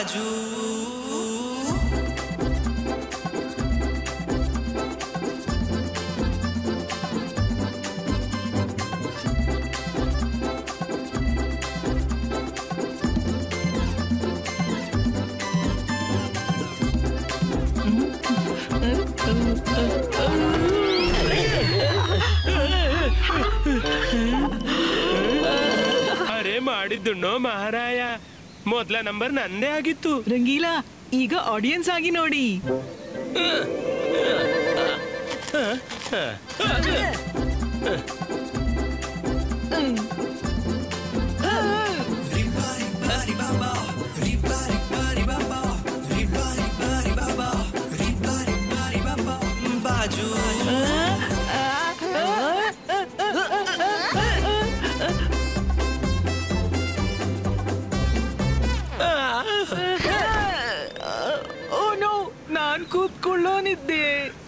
ಬಾಜು ಅರೆ ಮಾಡಿದ್ದುಣ್ಣೋ ಮಹಾರಾಯ, ಮೊದಲ ನಂಬರ್ ನಂದೇ ಆಗಿತ್ತು. ರಂಗೀಲಾ, ಈಗ ಆಡಿಯನ್ಸ್ ಆಗಿ ನೋಡಿ. ಬಾಜು ಓ ನೋ, ನಾನ್ ಕೂತ್ಕೊಳ್ಳೋನಿದ್ದೆ.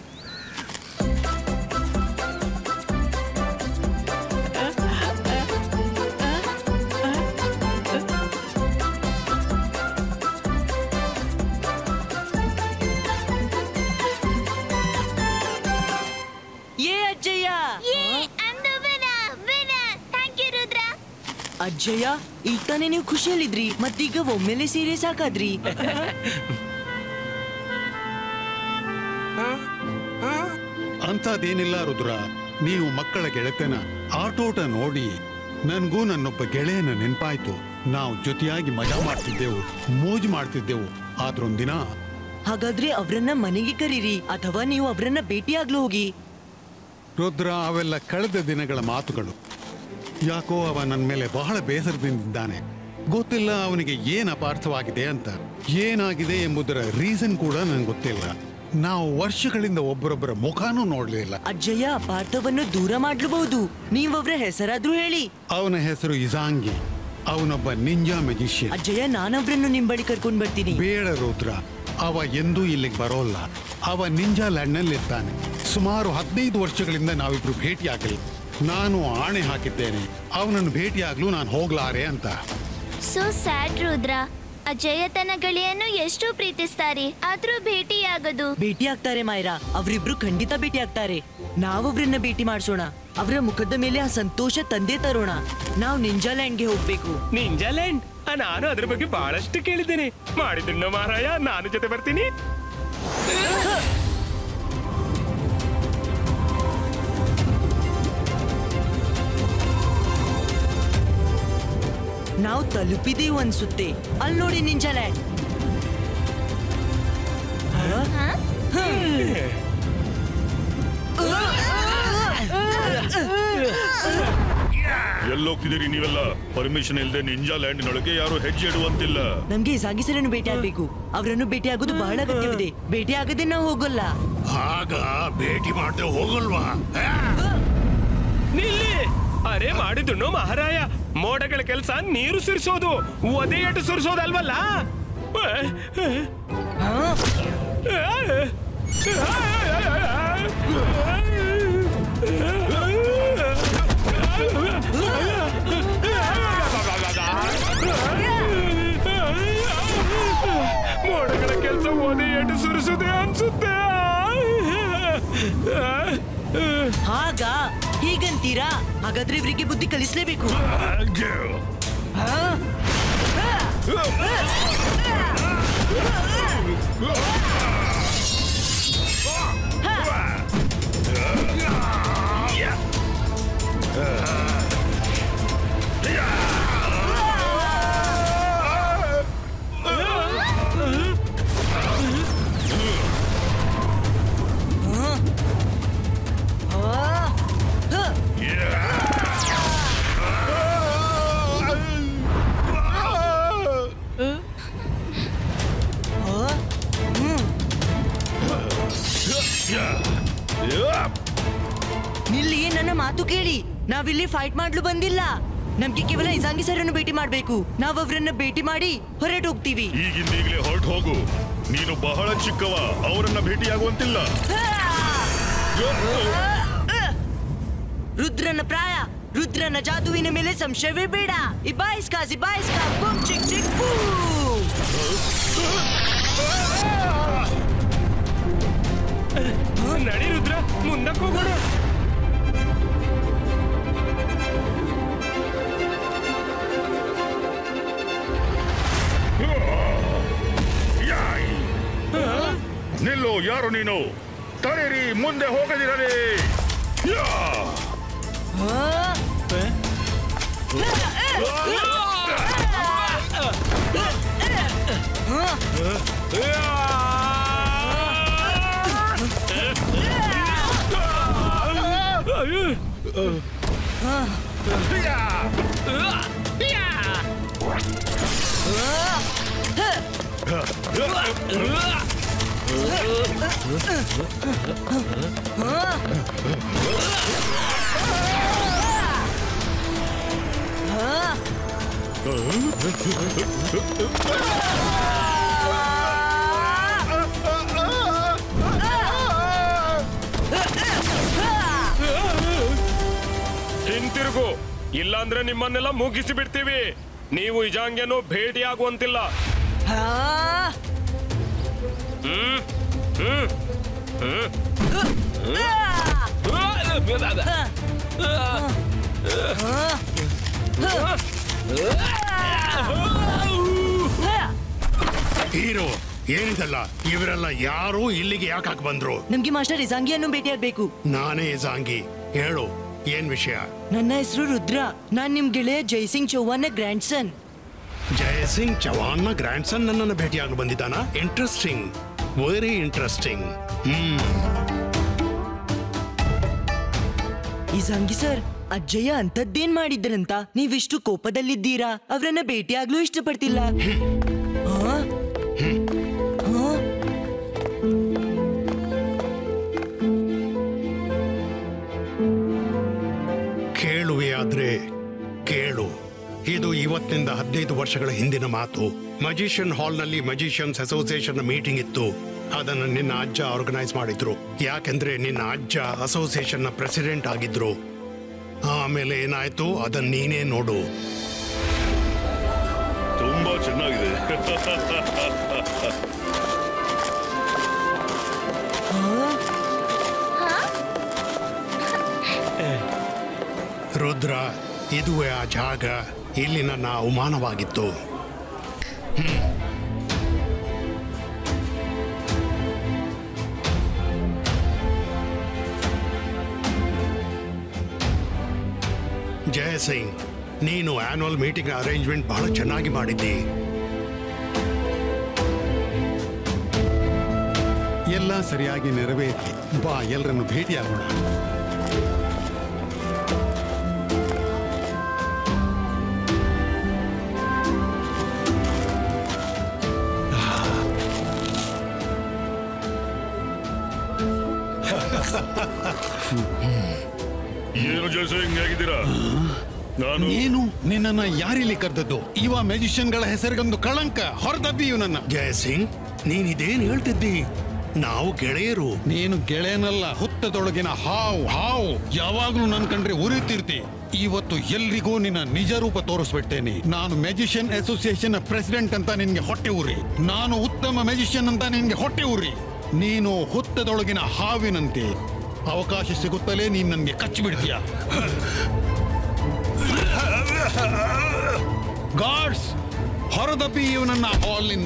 ಅಜ್ಜಯ್ಯ, ಈಗ ತಾನೇ ನೀವು ಖುಷಿಯಲ್ಲಿದ್ರಿ, ಮತ್ತೀಗ ಒಮ್ಮೆಲೆ ಸೀರಿಯಸ್ ಆಗಾದ್ರಿ. ಅಂಥದ್ದೇನಿಲ್ಲ ರುದ್ರ, ನೀವು ಮಕ್ಕಳ ಗೆಳೆತನ ಆಟೋಟ ನೋಡಿ ನನ್ಗೂ ನನ್ನೊಬ್ಬ ಗೆಳೆಯನ ನೆನ್ಪಾಯ್ತು. ನಾವು ಜೊತೆಯಾಗಿ ಮಜಾ ಮಾಡ್ತಿದ್ದೆವು, ಮೋಜು ಮಾಡ್ತಿದ್ದೆವು. ಆದ್ರೊಂದಿನ ಹಾಗಾದ್ರೆ ಅವ್ರನ್ನ ಮನೆಗೆ ಕರೀರಿ, ಅಥವಾ ನೀವು ಅವ್ರನ್ನ ಭೇಟಿಯಾಗ್ಲು ಹೋಗಿ. ರುದ್ರ, ಅವೆಲ್ಲ ಕಳೆದ ದಿನಗಳ ಮಾತುಗಳು. ಯಾಕೋ ಅವ ನನ್ನ ಮೇಲೆ ಬಹಳ ಬೇಸರದಿಂದಿದ್ದಾನೆ. ಗೊತ್ತಿಲ್ಲ ಅವನಿಗೆ ಏನ್ ಅಪಾರ್ಥವಾಗಿದೆ ಅಂತ. ಏನಾಗಿದೆ ಎಂಬುದರ ರೀಸನ್ ಕೂಡ ನನಗೆ ಗೊತ್ತಿಲ್ಲ. ನಾವು ವರ್ಷಗಳಿಂದ ಒಬ್ಬರೊಬ್ಬರ ಮುಖಾನೂ ನೋಡ್ಲಿಲ್ಲ. ಅಜ್ಜಯ್ಯ, ಅಪಾರ್ಥವನ್ನು ದೂರ ಮಾಡ್ಲಬಹುದು. ನೀವವ್ರ ಹೆಸರಾದ್ರೂ ಹೇಳಿ. ಅವನ ಹೆಸರು ಇಜಾಂಗಿ. ಅವನೊಬ್ಬ ನಿಂಜಾ ಮ್ಯಾಜಿಷಿಯನ್. ಅಜ್ಜಯ್ಯ, ನಾನವ್ರನ್ನು ನಿಮ್ ಬಳಿ ಕರ್ಕೊಂಡ್ ಬರ್ತೀನಿ. ಬೇಡ ರುದ್ರ, ಅವ ಎಂದೂ ಇಲ್ಲಿಗೆ ಬರೋಲ್ಲ. ಅವ ನಿಂಜಾ ಲ್ಯಾಂಡ್ ನಲ್ಲಿ ಇರ್ತಾನೆ. ಸುಮಾರು 15 ವರ್ಷಗಳಿಂದ ನಾವಿಬ್ರು ಭೇಟಿಯಾಗಲಿ. ನಾನು ಆಣೆ ಹಾಕಿದ್ದೇನೆ, ಅವನನ್ನು ಭೇಟಿಯಾಗ್ಲೂ ನಾನು ಹೋಗ್ಲಾರೆ ಅಂತ. So sad Rudra. ಅಜಯ ತನ್ನ ಗೆಳೆಯನ್ನು ಎಷ್ಟು ಪ್ರೀತಿಸ್ತಾರೆ, ಆದ್ರೂ ಭೇಟಿಯಾಗದು. ಭೇಟಿ ಆಗ್ತಾರೆ ಮಾಯರಾ, ಅವರಿಬ್ರು ಖಂಡಿತ ಭೇಟಿ ಆಗ್ತಾರೆ. ನಾವೊಬ್ರನ್ನ ಭೇಟಿ ಮಾಡಿಸೋಣ. ಅವರ ಮುಖದ ಮೇಲೆ ಆ ಸಂತೋಷ ತಂದೆ ತರೋಣ. ನಾವು ನಿಂಜಾಲ್ಯಾಂಡ್ಗೆ ಹೋಗ್ಬೇಕು. ನಿಂಜಾಲ್ಯಾಂಡ್? ನಾನು ಅದ್ರ ಬಗ್ಗೆ ಬಹಳಷ್ಟು ಕೇಳಿದ್ದೇನೆ. ಮಾಡಿದ್ದುಣ್ಣೋ ಮಹಾರಾಯ, ನಾನು ಜೊತೆ ಬರ್ತೀನಿ. ನಾವು ತಲುಪಿದೀವಿ ಅನ್ಸುತ್ತೆ. ಅಲ್ಲಿ ನೋಡಿ ನಿಂಜಾಲ್ಯಾಂಡ್. ಎಲ್ಲೋಗ್ತಿದ್ದೀರಿ ನೀವೆಲ್ಲ? ಪರ್ಮಿಷನ್ ಇಲ್ಲದೆ ನಿಂಜಾ ಲ್ಯಾಂಡ್ನೊಳಗೆ ಯಾರು ಹೆಜ್ಜೆ ಇಡುವಂತಿಲ್ಲ. ನಮ್ಗೆ ಸಾಗಿಸರನ್ನು ಭೇಟಿ ಆಗ್ಬೇಕು. ಅವರನ್ನು ಭೇಟಿ ಆಗೋದು ಬಹಳ ಅಗತ್ಯವಿದೆ. ಭೇಟಿ ಆಗದೆ ನಾವು ಹೋಗಲ್ಲ. ಆಗ ಭೇಟಿ ಮಾಡದೆ ಹೋಗಲ್ವಾ? ನಿಲ್ಲಿ! ಅರೆ ಮಾಡಿದ್ದುಣ್ಣೋ ಮಹಾರಾಯ, ಮೋಡಗಳ ಕೆಲಸ ನೀರು ಸುರಿಸೋದು, ಒದೆಯಟ್ಟು ಸುರಿಸೋದಲ್ವಲ್ಲ. ಮೋಡಗಳ ಕೆಲಸ ಒದೆಯಟ್ಟು ಸುರಿಸೋದೇ ಅನ್ಸುತ್ತೆ. ಹಾಗ ಹೀಗಂತೀರಾ? ಹಾಗಾದ್ರೆ ಇವರಿಗೆ ಬುದ್ಧಿ ಕಲಿಸ್ಲೇಬೇಕು. ನಿಲ್ಲಿ, ನನ್ನ ಮಾತು ಕೇಳಿ. ನಾವಿಲ್ಲಿ ಫೈಟ್ ಮಾಡ್ಲು ಬಂದಿಲ್ಲ. ನಮ್ಗೆ ಕೇವಲ ಇಜಾಂಗಿ ಸರನ್ನು ಭೇಟಿ ಮಾಡ್ಬೇಕು. ನಾವ್ ಅವ್ರನ್ನ ಭೇಟಿ ಮಾಡಿ ಹೊರಟು ಹೋಗ್ತೀವಿ. ಈಗಿಂದೀಗಲೇ ಹೊರಟು ಹೋಗು. ನೀನು ಬಹಳ ಚಿಕ್ಕವ, ಅವರನ್ನ ಭೇಟಿಯಾಗುವಂತಿಲ್ಲ. ರುದ್ರನ ಪ್ರಾಯ, ರುದ್ರನ ಜಾದುವಿನ ಮೇಲೆ ಸಂಶಯವೇ ಬೇಡ. ಇಬಾಯಿಸ್ಕಾ ಬೂಮ್ ಚಿಕ್ ಚಿಕ್ ಬೂ. ನಡಿ ರುದ್ರ, ಮುಂದಕ್ಕೆ ಹೋಗೋಣ. ನಿಲ್ಲು, ಯಾರು ನೀನು? ತಡೀರಿ, ಮುಂದೆ ಹೋಗದಿರಲಿ. ಹಿಂತಿರುಗು, ಇಲ್ಲಾಂದ್ರೆ ನಿಮ್ಮನ್ನೆಲ್ಲ ಮುಗಿಸಿ ಬಿಡ್ತೀವಿ. ನೀವು ಇಜಾಂಗೆನೂ ಭೇಟಿಯಾಗುವಂತಿಲ್ಲ. ಹೀರೋ, ಏನಿದಲ್ಲ? ಇವರೆಲ್ಲ ಯಾರು? ಇಲ್ಲಿಗೆ ಯಾಕೆ ಬಂದ್ರು? ನಮ್ಗೆ ಮಾಸ್ಟರ್ ಇಜಾಂಗಿಯನ್ನು ಭೇಟಿಯಾಗಬೇಕು. ನಾನೇ ಇಜಾಂಗಿ. ಹೇಳು, ಏನ್ ವಿಷಯ? ನನ್ನ ಹೆಸರು ರುದ್ರ. ನಾನ್ ನಿಮ್ ಗೆಳೆಯ Jai Singh Chauhan grandson. Jai Singh Chauhan grandson ನನ್ನನ್ನು ಭೇಟಿಯಾಗಿ ಬಂದಿದ್ದಾನ? Interesting, very interesting. ಇಜಾಂಗಿ ಸರ್, ಅಜ್ಜಯ್ಯ ಅಂತದ್ದೇನ್ ಮಾಡಿದ್ರಂತ ನೀವಿಷ್ಟು ಕೋಪದಲ್ಲಿದ್ದೀರಾ? ಅವರನ್ನ ಭೇಟಿಯಾಗ್ಲೂ ಇಷ್ಟಪಡ್ತಿಲ್ಲ. ಕೇಳುವೆಯಾದ್ರೆ ಕೇಳು. ಇದು ಇವತ್ತಿನಿಂದ 15 ವರ್ಷಗಳ ಹಿಂದಿನ ಮಾತು. ಮಜಿಷಿಯನ್ ಹಾಲ್ನಲ್ಲಿ ಮಜಿಷಿಯನ್ಸ್ ಅಸೋಸಿಯೇಷನ್ ಮೀಟಿಂಗ್ ಇತ್ತು. ಅದನ್ನು ನಿನ್ನ ಅಜ್ಜ ಆರ್ಗನೈಸ್ ಮಾಡಿದ್ರು. ಯಾಕೆಂದ್ರೆ ನಿನ್ನ ಅಜ್ಜ ಅಸೋಸಿಯೇಷನ್ ನ ಪ್ರೆಸಿಡೆಂಟ್ ಆಗಿದ್ರು. ಆಮೇಲೆ ಏನಾಯ್ತು ಅದನ್ನ ನೀನೇ ನೋಡು. ತುಂಬಾ ಚೆನ್ನಾಗಿದೆ. ರುದ್ರ, ಇದುವೇ ಆ ಜಾಗ. ಇಲ್ಲಿ ನನ್ನ ಅವಮಾನವಾಗಿತ್ತು. ಜಯ ಸಿಂಗ್, ನೀನು ಆನ್ಯುವಲ್ ಮೀಟಿಂಗ್ ಅರೇಂಜ್ಮೆಂಟ್ ಬಹಳ ಚೆನ್ನಾಗಿ ಮಾಡಿದ್ದಿ. ಎಲ್ಲ ಸರಿಯಾಗಿ ನೆರವೇರಲಿ. ಬಾ, ಎಲ್ಲರನ್ನು ಭೇಟಿಯಾಗೋಣ. ಏನು ಜೈ ಸಿಂಗ್, ಹೇಗಿದ್ದೀರಾ? ನೀನು ನಿನ್ನನ್ನ ಯಾರಿಲ್ಲಿ ಕರೆದದ್ದು? ಇವ ಮ್ಯಾಜಿಷಿಯನ್ಗಳ ಹೆಸರಿಗೊಂದು ಕಳಂಕ. ಹೊರದಬ್ಬಿ ಇವನನ್ನ. ಜಯ ಸಿಂಗ್, ನೀನಿದೇನ್ ಹೇಳ್ತಿದ್ದಿ? ನಾವು ಗೆಳೆಯರು. ನೀನು ಗೆಳೆಯನಲ್ಲ, ಹುತ್ತದೊಳಗಿನ ಹಾವು. ಯಾವಾಗ್ಲೂ ನನ್ ಕಂಡ್ರೆ ಉರಿತಿರ್ತಿ. ಇವತ್ತು ಎಲ್ರಿಗೂ ನಿನ್ನ ನಿಜ ರೂಪ ತೋರಿಸ್ಬಿಡ್ತೇನೆ. ನಾನು ಮ್ಯಾಜಿಷಿಯನ್ ಅಸೋಸಿಯೇಷನ್ ಪ್ರೆಸಿಡೆಂಟ್ ಅಂತ ನಿನ್ಗೆ ಹೊಟ್ಟೆ ಉರಿ. ನಾನು ಉತ್ತಮ ಮ್ಯಾಜಿಷಿಯನ್ ಅಂತ ನಿನ್ಗೆ ಹೊಟ್ಟೆ ಉರಿ. ನೀನು ಹುತ್ತದೊಳಗಿನ ಹಾವಿನಂತೆ. ಅವಕಾಶ ಸಿಗುತ್ತಲೇ ನೀನ್ ನನ್ಗೆ ಕಚ್ಚಿಬಿಡ್ತೀಯ. ಗಾರ್ಡ್ಸ್, ಹೊರದಬ್ಬಿ ಇವನನ್ನ ಹಾಲ್ನಿಂದ.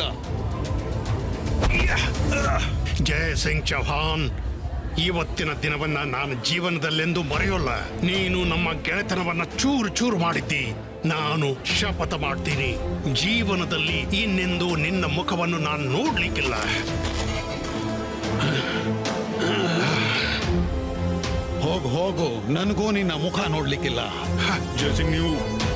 ಜಯ ಸಿಂಗ್ ಚೌಹಾನ್, ಇವತ್ತಿನ ದಿನವನ್ನ ನಾನು ಜೀವನದಲ್ಲೆಂದು ಮರೆಯೋಲ್ಲ. ನೀನು ನಮ್ಮ ಗೆಳೆತನವನ್ನ ಚೂರು ಚೂರು ಮಾಡಿದ್ದಿ. ನಾನು ಶಪಥ ಮಾಡ್ತೀನಿ, ಜೀವನದಲ್ಲಿ ಇನ್ನೆಂದು ನಿನ್ನ ಮುಖವನ್ನು ನಾನು ನೋಡ್ಲಿಕ್ಕಿಲ್ಲ. ಹೋಗು, ನನಗೂ ನಿನ್ನ ಮುಖ ನೋಡ್ಲಿಕ್ಕಿಲ್ಲ. ಜೈ ಸಿಂಗ್, ನೀವು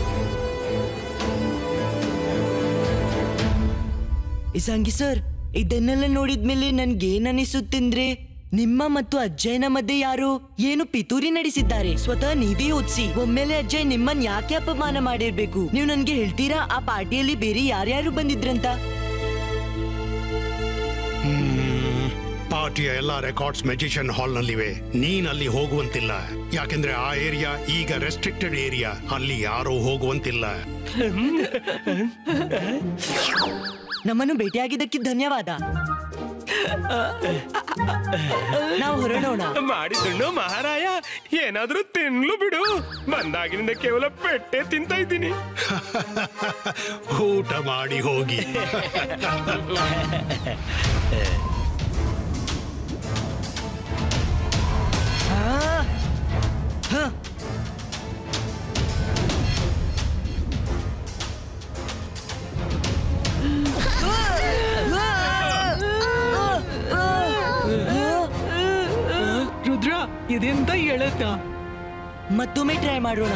ಇಜಾಂಗಿ ಸರ್, ಇದನ್ನೆಲ್ಲ ನೋಡಿದ್ಮೇಲೆ ನನ್ಗೇನ್ ಅನಿಸುತ್ತಂದ್ರೆ ನಿಮ್ಮ ಮತ್ತು ಅಜ್ಜಯ್ಯನ ಮಧ್ಯೆ ಯಾರೋ ಏನು ಪಿತೂರಿ ನಡೆಸಿದ್ದಾರೆ. ಸ್ವತಃ ನೀವೇ ಓದಿಸಿ. ಒಮ್ಮೆಲೆ ಅಜ್ಜಯ್ ನಿಮ್ಮನ್ ಯಾಕೆ ಅಪಮಾನ ಮಾಡಿರ್ಬೇಕು? ನೀವು ನನ್ಗೆ ಹೇಳ್ತೀರಾ ಆ ಪಾರ್ಟಿಯಲ್ಲಿ ಬೇರೆ ಯಾರ್ಯಾರು ಬಂದಿದ್ರಂತ? ಪಾರ್ಟಿಯ ಎಲ್ಲಾ ರೆಕಾರ್ಡ್ಸ್ ಮೆಜಿಷಿಯನ್ ಹಾಲ್ ನಲ್ಲಿವೆ. ನೀನ್ ಅಲ್ಲಿ ಹೋಗುವಂತಿಲ್ಲ. ಯಾಕೆಂದ್ರೆ ಆ ಏರಿಯಾ ಈಗ ರೆಸ್ಟ್ರಿಕ್ಟೆಡ್ ಏರಿಯಾ. ಅಲ್ಲಿ ಯಾರೂ ಹೋಗುವಂತಿಲ್ಲ. ನಮ್ಮನ್ನು ಭೇಟಿಯಾಗಿದ್ದಕ್ಕೆ ಧನ್ಯವಾದ. ನಾವು ಹೊರಡೋಣ. ಮಾಡಿದ್ದುಣ್ಣು ಮಹಾರಾಯ, ಏನಾದ್ರೂ ತಿನ್ಲು ಬಿಡು. ಬಂದಾಗಿನಿಂದ ಕೇವಲ ಪೆಟ್ಟೆ ತಿಂತ ಇದ್ದೀನಿ. ಊಟ ಮಾಡಿ ಹೋಗಿ. ರುದ್ರ, ಇದೆಂತ ಹೇಳತ್ತ? ಮತ್ತೊಮ್ಮೆ ಟ್ರೈ ಮಾಡೋಣ.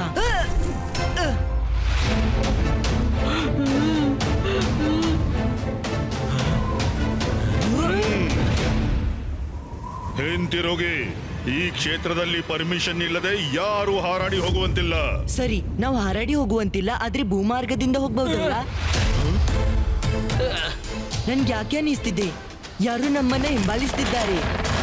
ಹಿಂತಿರುಗಿ. ಈ ಕ್ಷೇತ್ರದಲ್ಲಿ ಪರ್ಮಿಷನ್ ಇಲ್ಲದೆ ಯಾರು ಹಾರಾಡಿ ಹೋಗುವಂತಿಲ್ಲ. ಸರಿ, ನಾವು ಹಾರಾಡಿ ಹೋಗುವಂತಿಲ್ಲ, ಆದ್ರೆ ಭೂಮಾರ್ಗದಿಂದ ಹೋಗ್ಬಹುದಲ್ಲ? ನನ್ಗೆ ಯಾಕೆ ಅನಿಸ್ತಿದೆ ಯಾರು ನಮ್ಮನ್ನ ಹಿಂಬಾಲಿಸ್ತಿದ್ದಾರೆ.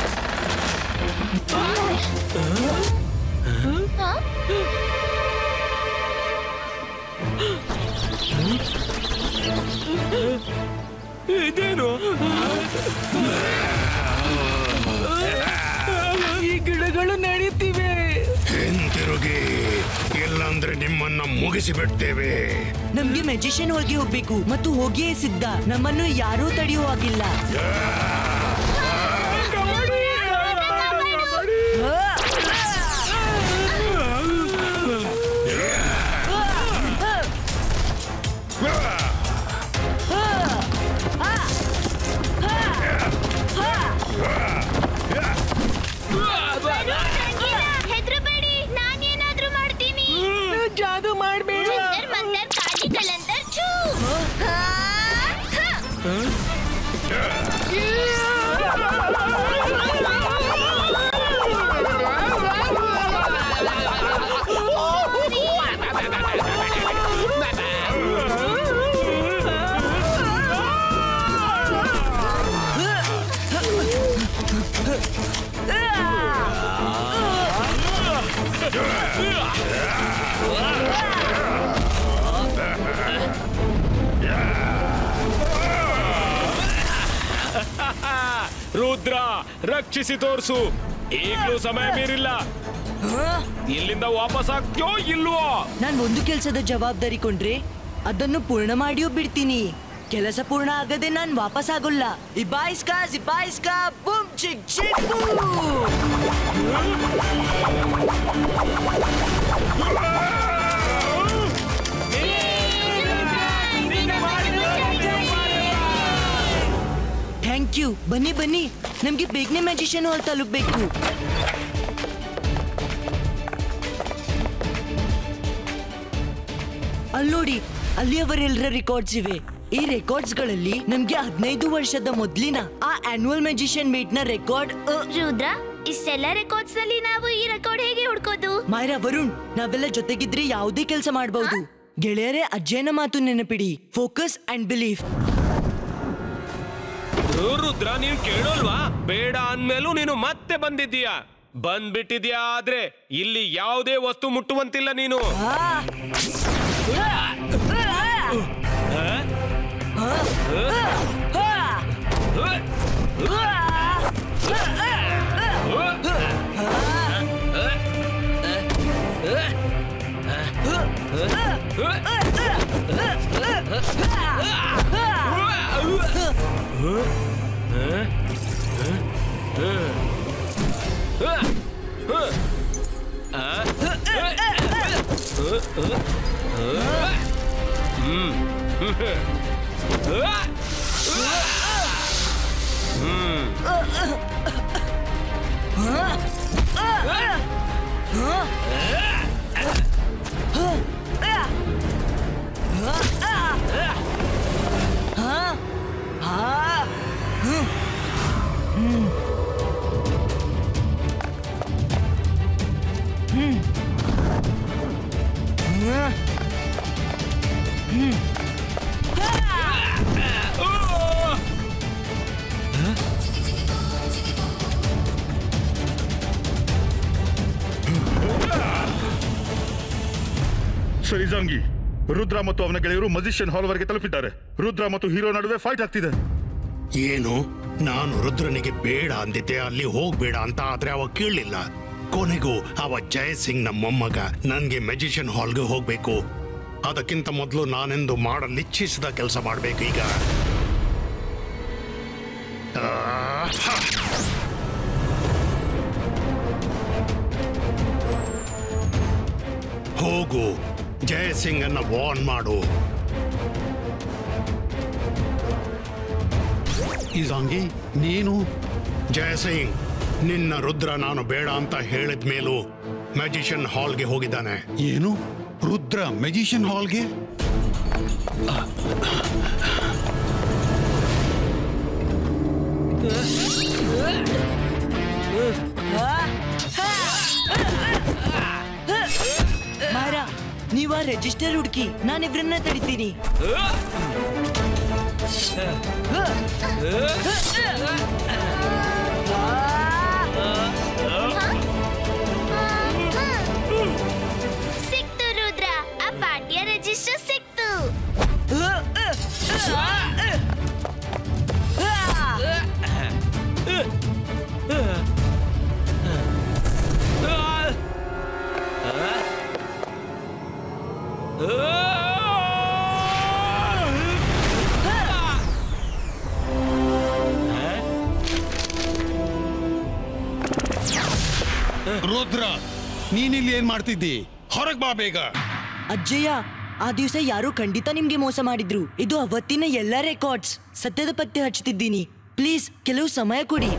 ಇದೇನು? ಈ ಗಿಡಗಳು ನಡೀತಿವೆ. ಹಿಂತಿರುಗಿ, ಇಲ್ಲಾಂದ್ರೆ ನಿಮ್ಮನ್ನ ಮುಗಿಸಿ ಬಿಡ್ತೇವೆ. ನಮ್ಗೆ ಮೆಜಿಷಿಯನ್ ಹೋಗಿ ಹೋಗ್ಬೇಕು ಮತ್ತು ಹೋಗಿಯೇ ಸಿದ್ಧ. ನಮ್ಮನ್ನು ಯಾರೂ ತಡೆಯುವ ಹಾಗಿಲ್ಲ. ಹೆದ್ರಬೇಡಿ, ನಾನೇನಾದ್ರೂ ಮಾಡ್ತೀನಿ. ಜಾದು ಮಾಡ್ಬೇಡ. ರುದ್ರ, ರಕ್ಷಿಸಿ ತೋರ್ಸು. ಈಗಲೂ ಸಮಯ ಮೀರಿಲ್ಲ. ಇಲ್ಲಿಂದ ವಾಪಸ್ ಆಗ್ತೀಯೋ ಇಲ್ವೋ? ನಾನ್ ಒಂದು ಕೆಲಸದ ಜವಾಬ್ದಾರಿ ಕೊಂಡ್ರೆ ಅದನ್ನು ಪೂರ್ಣ ಮಾಡಿಯೂ ಬಿಡ್ತೀನಿ. ಕೆಲಸ ಪೂರ್ಣ ಆಗದೆ ನಾನ್ ವಾಪಸ್ ಆಗೋಲ್ಲ. ಇಬಾಯಿಸ್ಕಾ ಬೂಮ್ ಚಿಕ್ ಚಿಕ್ ಥ್ಯಾಂಕ್ ಯು. ಬನ್ನಿ ಬನ್ನಿ, ನಮ್ಗೆ ಬೇಗನೆ ಮ್ಯಾಜಿಷಿಯನ್ ಹಾಲ್ ತಲುಪಬೇಕು. ಅಲ್ಲೋಡಿ, ಅಲ್ಲಿ ಅವರೆಲ್ಲರ ರೆಕಾರ್ಡ್ಸ್ ಇವೆ. ಈ ರೆಕಾರ್ಡ್ಸ್ ಗಳಲ್ಲಿ ನಮ್ಗೆ 15 ವರ್ಷದ ಮೊದ್ಲಿನ ಆ ಆನ್ಯುವಲ್ ಮ್ಯಾಜಿಷಿಯನ್ ಮೀಟ್ ನ ರೆಕಾರ್ಡ್. ರುದ್ರ, ಇಷ್ಟೆಲ್ಲ ರೆಕಾರ್ಡ್ಸ್ ನಲ್ಲಿ ನಾವು ಈ ರೆಕಾರ್ಡ್ ಹೇಗೆ ಹುಡ್ಕೋದು? ಮಾಯರಾ, ವರುಣ್, ನಾವೆಲ್ಲ ಜೊತೆಗಿದ್ರೆ ಯಾವುದೇ ಕೆಲಸ ಮಾಡಬಹುದು. ಗೆಳೆಯರೇ, ಅಜ್ಜಯ್ಯನ ಮಾತು ನೆನಪಿಡಿ. Focus and belief. ರುದ್ರ, ನೀನ್ ಕೇಳೋಲ್ವಾ? ಬೇಡ ಅಂದ್ಮೇಲೂ ನೀನು ಮತ್ತೆ ಬಂದಿದ್ದೀಯಾ. ಬಂದ್ಬಿಟ್ಟಿದ್ಯಾ. ಆದ್ರೆ ಇಲ್ಲಿ ಯಾವುದೇ ವಸ್ತು ಮುಟ್ಟುವಂತಿಲ್ಲ ನೀನು. ಸರಿಜಾಂಗಿ, ರುದ್ರ ಮತ್ತು ಅವನ ಗೆಳೆಯರು ಮಜಿಷಿಯನ್ ಹಾಲ್ ವರೆಗೆ ತಲುಪಿದ್ದಾರೆ. ರುದ್ರ ಮತ್ತು ಹೀರೋ ನಡುವೆ ಫೈಟ್ ಆಗ್ತಿದೆ. ಏನು? ನಾನು ರುದ್ರನಿಗೆ ಬೇಡ ಅಂದಿದ್ದೆ, ಅಲ್ಲಿ ಹೋಗ್ಬೇಡ ಅಂತ. ಆದ್ರೆ ಅವ ಕೇಳಲಿಲ್ಲ. ಕೊನೆಗೂ ಅವ ಜಯ ಸಿಂಗ್ ನ ಮೊಮ್ಮಗ ನನ್ಗೆ ಮೆಜಿಷಿಯನ್ ಹಾಲ್ಗೆ ಹೋಗ್ಬೇಕು. ಅದಕ್ಕಿಂತ ಮೊದಲು ನಾನೆಂದು ಮಾಡಲಿಚ್ಛಿಸಿದ ಕೆಲಸ ಮಾಡ್ಬೇಕು. ಈಗ ಹೋಗು, ಜಯ ಸಿಂಗ್ ಅನ್ನ ವಾರ್ನ್ ಮಾಡು. ಇಜಾಂಗಿ, ನೀನು? ಜಯ ಸಿಂಗ್, ನಿನ್ನ ರುದ್ರ ನಾನು ಬೇಡ ಅಂತ ಹೇಳಿದ ಮೇಲೂ ಮ್ಯಾಜಿಷಿಯನ್ ಹಾಲ್ಗೆ ಹೋಗಿದ್ದಾನೆ. ಏನು? ರುದ್ರ ಮೆಜಿಷಿಯನ್ ಹಾಲ್ಗೆ? ಮಾರ, ನೀವ ರಿಜಿಸ್ಟರ್ ಹುಡುಕಿ, ನಾನಿಬ್ರನ್ನ ತಡಿತೀನಿ. ಸಿಕ್ತು ರುದ್ರ, ಆ ಪಾರ್ಟಿಯ ರಿಜಿಸ್ಟರ್ ಸಿಕ್ತು. ರುದ್ರ, ನೀನಿಲ್ಲಿ ಏನ್ ಮಾಡ್ತಿದ್ದಿ? ಹೊರಗ್ ಬಾ ಬೇಗ. ಅಜ್ಜಯ್ಯ, ಆ ದಿವಸ ಯಾರು ಖಂಡಿತ ನಿಮ್ಗೆ ಮೋಸ ಮಾಡಿದ್ರು. ಇದು ಅವತ್ತಿನ ಎಲ್ಲ ರೆಕಾರ್ಡ್ಸ್. ಸತ್ಯದ ಪತ್ತೆ ಹಚ್ತಿದ್ದೀನಿ. ಪ್ಲೀಸ್ ಕೆಲವು ಸಮಯ ಕೊಡಿ.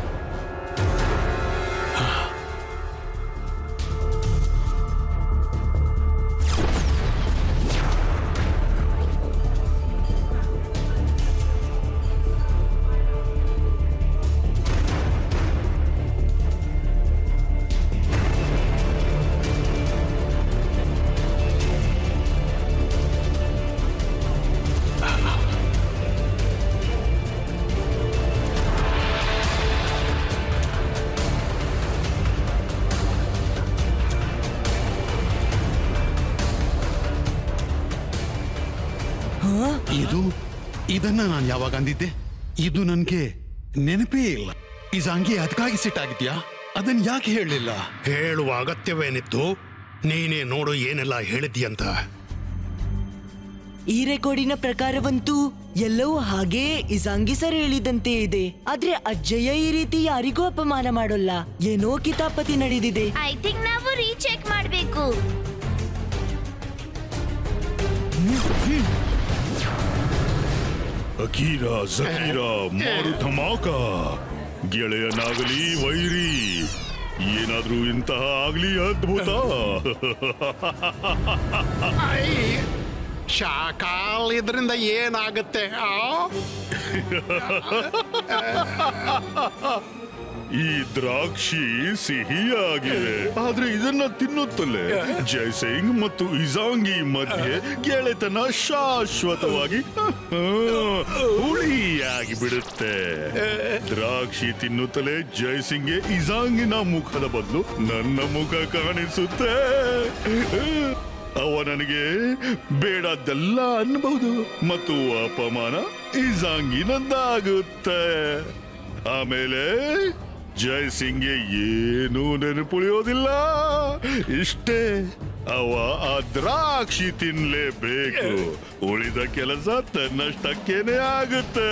ಇದನ್ನ ನಾನು ಯಾವಾಗ ಅಂದಿದ್ದೆ? ಇದು ನನ್ಗೆ ನೆನಪೇ ಇಲ್ಲ. ಇಜಾಂಗಿ, ಅದಕ್ಕಾಗಿ ಸಿಟ್ಟಾಗಿದ್ಯಾ? ಅದನ್ನ ಯಾಕೆ ಹೇಳಲಿಲ್ಲ? ಹೇಳುವ ಅಗತ್ಯವೇನಿತ್ತು? ನೀನೇ ನೋಡು ಏನೆಲ್ಲ ಹೇಳಿದ್ಯಂತ. ಈ ರೆಕಾರ್ಡಿನ ಪ್ರಕಾರವಂತೂ ಎಲ್ಲವೂ ಹಾಗೇ ಇಜಾಂಗಿ ಸರ್ ಹೇಳಿದಂತೆ ಇದೆ. ಆದ್ರೆ ಅಜ್ಜಯ್ಯ ಈ ರೀತಿ ಯಾರಿಗೂ ಅಪಮಾನ ಮಾಡೋಲ್ಲ. ಏನೋ ಕಿತಾಪತಿ ನಡೆದಿದೆ. ಐ ಥಿಂಕ್ ನಾವು ರೀಚೆಕ್ ಮಾಡ್ಬೇಕು. ಅಕೀರ ಜಕೀರ ಮಾರು ಧಮಾಕ, ಗೆಳೆಯನಾಗಲಿ ವೈರಿ, ಏನಾದ್ರೂ ಇಂತಹ ಆಗ್ಲಿ ಅದ್ಭುತ. ಶಾಕಾಲ್, ಇದರಿಂದ ಏನಾಗುತ್ತೆ? ಈ ದ್ರಾಕ್ಷಿ ಸಿಹಿಯಾಗಿದೆ, ಆದ್ರೆ ಇದನ್ನ ತಿನ್ನುತ್ತಲೇ ಜೈ ಸಿಂಗ್ ಮತ್ತು ಇಜಾಂಗಿ ಮಧ್ಯೆ ಗೆಳೆತನ ಶಾಶ್ವತವಾಗಿ ಹುಳಿಯಾಗಿ ಬಿಡುತ್ತೆ. ದ್ರಾಕ್ಷಿ ತಿನ್ನುತ್ತಲೇ ಜೈ ಸಿಂಗ್ಗೆ ಇಜಾಂಗಿನ ಮುಖದ ಬದಲು ನನ್ನ ಮುಖ ಕಾಣಿಸುತ್ತೆ. ಅವ ನನಗೆ ಬೇಡದ್ದೆಲ್ಲ ಅನ್ಬಹುದು ಮತ್ತು ಅಪಮಾನ ಇಜಾಂಗಿನದ್ದಾಗುತ್ತೆ. ಆಮೇಲೆ ಜೈ ಸಿಂಗ್ಗೆ ಏನೂ ನೆನಪುಳಿಯೋದಿಲ್ಲ. ಇಷ್ಟೇ, ಅವ ಆ ದ್ರಾಕ್ಷಿ ತಿನ್ಲೇಬೇಕು. ಉಳಿದ ಕೆಲಸ ತನ್ನಷ್ಟಕ್ಕೇನೆ ಆಗುತ್ತೆ.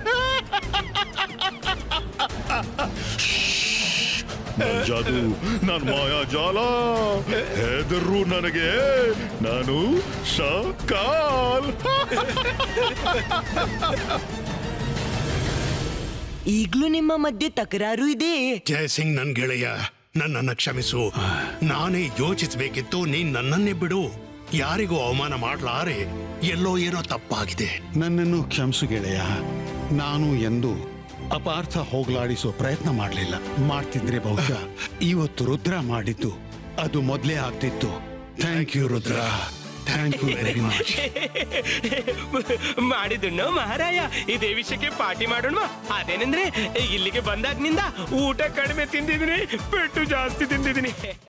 ಜಾದು, ನಾನು ಮಾಯಾಜಾಲ, ಹೆದರು ನನಗೆ, ನಾನು ಶಕಾಲ್. ಈಗ್ಲೂ ನಿಮ್ಮ ಮಧ್ಯೆ ತಕರಾರು ಇದೆ? ಜಯ ಸಿಂಗ್, ನನ್ ಗೆಳೆಯ, ನನ್ನನ್ನ ಕ್ಷಮಿಸು. ನಾನೇ ಯೋಚಿಸ್ಬೇಕಿತ್ತು, ನೀನ್ ನನ್ನನ್ನೇ ಬಿಡು. ಯಾರಿಗೂ ಅವಮಾನ ಮಾಡ್ಲಾರೆ. ಎಲ್ಲೋ ಏನೋ ತಪ್ಪಾಗಿದೆ. ನನ್ನನ್ನು ಕ್ಷಮಿಸು ಗೆಳೆಯ. ನಾನು ಎಂದು ಅಪಾರ್ಥ ಹೋಗ್ಲಾಡಿಸೋ ಪ್ರಯತ್ನ ಮಾಡಲಿಲ್ಲ. ಮಾಡ್ತಿದ್ರೆ ಬಹುಶಃ ಇವತ್ತು ರುದ್ರ ಮಾಡಿದ್ದು ಅದು ಮೊದಲೇ ಆಗ್ತಿತ್ತು. Thank you Rudra, thank you very much. ಮಾಡಿದಣ್ಣು ಮಹಾರಾಯ, ಇದೇ ವಿಷಯಕ್ಕೆ ಪಾರ್ಟಿ ಮಾಡೋಣ. ಅದೇನೆಂದ್ರೆ ಇಲ್ಲಿಗೆ ಬಂದಾಗ್ನಿಂದ ಊಟ ಕಡಿಮೆ ತಿಂದಿದ್ದೀನಿ, ಪೆಟ್ಟು ಜಾಸ್ತಿ ತಿಂದಿದ್ದೀನಿ.